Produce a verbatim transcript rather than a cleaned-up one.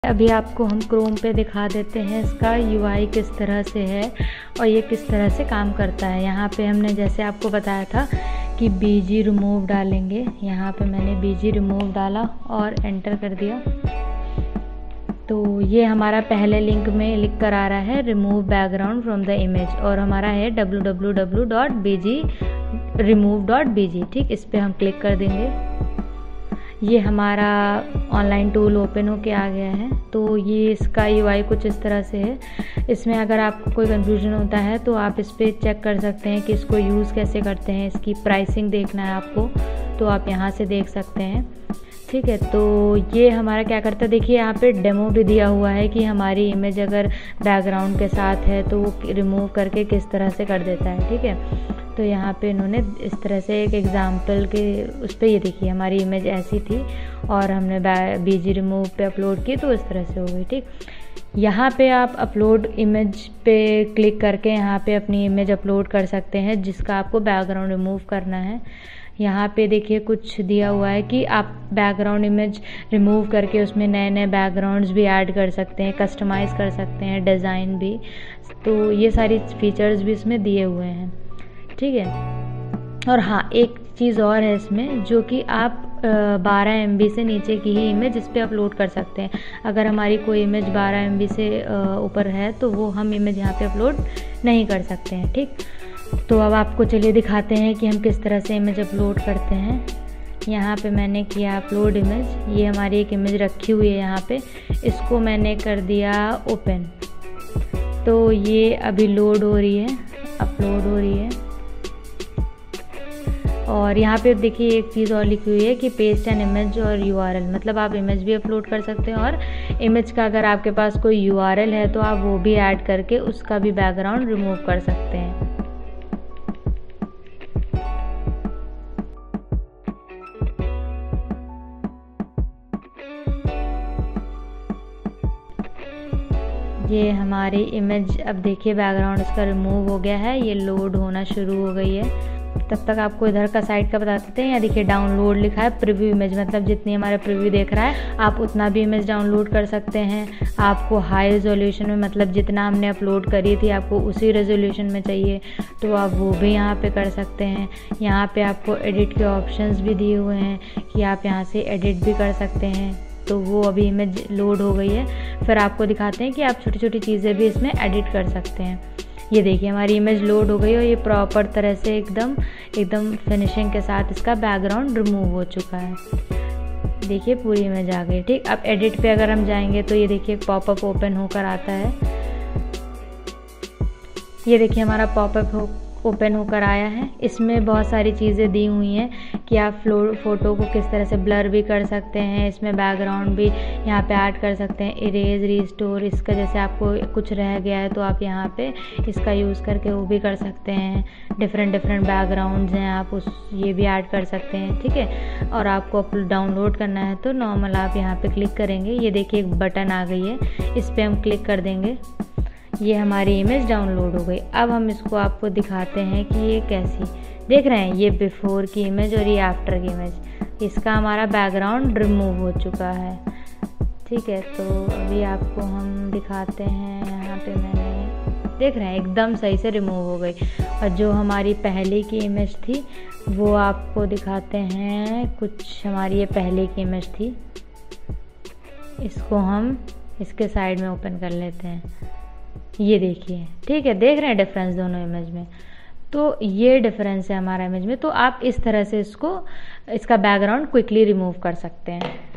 अभी आपको हम क्रोम पे दिखा देते हैं इसका यूआई किस तरह से है और ये किस तरह से काम करता है। यहाँ पे हमने जैसे आपको बताया था कि बीजी रिमूव डालेंगे, यहाँ पे मैंने बीजी रिमूव डाला और एंटर कर दिया तो ये हमारा पहले लिंक में लिख कर आ रहा है remove background from the image और हमारा है W W W dot B G remove dot B G. ठीक, इस पर हम क्लिक कर देंगे। ये हमारा ऑनलाइन टूल ओपन होके आ गया है। तो ये इसका यूआई कुछ इस तरह से है। इसमें अगर आपको कोई कन्फ्यूजन होता है तो आप इस पर चेक कर सकते हैं कि इसको यूज़ कैसे करते हैं। इसकी प्राइसिंग देखना है आपको तो आप यहाँ से देख सकते हैं। ठीक है, तो ये हमारा क्या करता है, देखिए यहाँ पे डेमो भी दिया हुआ है कि हमारी इमेज अगर बैकग्राउंड के साथ है तो वो रिमूव करके किस तरह से कर देता है। ठीक है, तो यहाँ पे इन्होंने इस तरह से एक एग्जाम्पल के उस पर ये देखिए हमारी इमेज ऐसी थी और हमने बीजी रिमूव पे अपलोड की तो इस तरह से हो गई। ठीक, यहाँ पे आप अपलोड इमेज पे क्लिक करके यहाँ पे अपनी इमेज अपलोड कर सकते हैं जिसका आपको बैकग्राउंड रिमूव करना है। यहाँ पे देखिए कुछ दिया हुआ है कि आप बैकग्राउंड इमेज रिमूव करके उसमें नए नए बैकग्राउंड्स भी ऐड कर सकते हैं, कस्टमाइज़ कर सकते हैं, डिज़ाइन भी। तो ये सारी फीचर्स भी इसमें दिए हुए हैं। ठीक है, और हाँ एक चीज़ और है इसमें जो कि आप बारह एम बी से नीचे की ही इमेज इस पर अपलोड कर सकते हैं। अगर हमारी कोई इमेज बारह एम बी से ऊपर है तो वो हम इमेज यहाँ पे अपलोड नहीं कर सकते हैं। ठीक, तो अब आपको चलिए दिखाते हैं कि हम किस तरह से इमेज अपलोड करते हैं। यहाँ पे मैंने किया अपलोड इमेज, ये हमारी एक इमेज रखी हुई है यहाँ पे, इसको मैंने कर दिया ओपन। तो ये अभी लोड हो रही है, अपलोड हो रही है। और यहाँ पे देखिए एक चीज़ और लिखी हुई है कि पेस्ट एन इमेज और यूआरएल, मतलब आप इमेज भी अपलोड कर सकते हैं और इमेज का अगर आपके पास कोई यूआरएल है तो आप वो भी ऐड करके उसका भी बैकग्राउंड रिमूव कर सकते हैं। ये हमारी इमेज अब देखिए बैकग्राउंड इसका रिमूव हो गया है, ये लोड होना शुरू हो गई है। तब तक आपको इधर का साइड का बता देते हैं। यहाँ देखिए डाउनलोड लिखा है, प्रीव्यू इमेज, मतलब जितनी हमारा प्रीव्यू देख रहा है आप उतना भी इमेज डाउनलोड कर सकते हैं। आपको हाई रेजोल्यूशन में, मतलब जितना हमने अपलोड करी थी आपको उसी रेजोल्यूशन में चाहिए तो आप वो भी यहाँ पे कर सकते हैं। यहाँ पे आपको एडिट के ऑप्शंस भी दिए हुए हैं कि आप यहाँ से एडिट भी कर सकते हैं। तो वो अभी इमेज लोड हो गई है। फिर आपको दिखाते हैं कि आप छोटी छोटी चीज़ें भी इसमें एडिट कर सकते हैं। ये देखिए हमारी इमेज लोड हो गई और ये प्रॉपर तरह से एकदम एकदम फिनिशिंग के साथ इसका बैकग्राउंड रिमूव हो चुका है। देखिए पूरी इमेज आ गई। ठीक, अब एडिट पे अगर हम जाएंगे तो ये देखिए पॉपअप ओपन होकर आता है। ये देखिए हमारा पॉपअप हो ओपन होकर आया है। इसमें बहुत सारी चीज़ें दी हुई हैं कि आप फ्लो फ़ोटो को किस तरह से ब्लर भी कर सकते हैं, इसमें बैकग्राउंड भी यहाँ पे ऐड कर सकते हैं, इरेज, रिस्टोर। इसका जैसे आपको कुछ रह गया है तो आप यहाँ पे इसका यूज़ करके वो भी कर सकते हैं। डिफरेंट डिफरेंट बैकग्राउंड्स हैं, आप उस ये भी ऐड कर सकते हैं। ठीक है, और आपको डाउनलोड करना है तो नॉर्मल आप यहाँ पर क्लिक करेंगे। ये देखिए एक बटन आ गई है, इस पर हम क्लिक कर देंगे। ये हमारी इमेज डाउनलोड हो गई। अब हम इसको आपको दिखाते हैं कि ये कैसी, देख रहे हैं ये बिफोर की इमेज और ये आफ्टर की इमेज, इसका हमारा बैकग्राउंड रिमूव हो चुका है। ठीक है, तो अभी आपको हम दिखाते हैं। यहाँ पे मैंने देख रहे हैं एकदम सही से रिमूव हो गई। और जो हमारी पहले की इमेज थी वो आपको दिखाते हैं। कुछ हमारी ये पहले की इमेज थी, इसको हम इसके साइड में ओपन कर लेते हैं। ये देखिए, ठीक है, देख रहे हैं डिफरेंस दोनों इमेज में। तो ये डिफरेंस है हमारा इमेज में। तो आप इस तरह से इसको इसका बैकग्राउंड क्विकली रिमूव कर सकते हैं।